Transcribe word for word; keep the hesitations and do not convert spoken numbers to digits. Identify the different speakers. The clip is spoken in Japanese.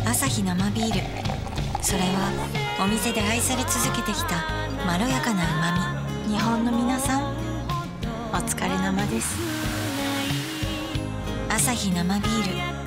Speaker 1: アサヒ生ビール。それはお店で愛され続けてきたまろやかな旨み。日本の皆さん、お疲れ生です。アサヒ生ビール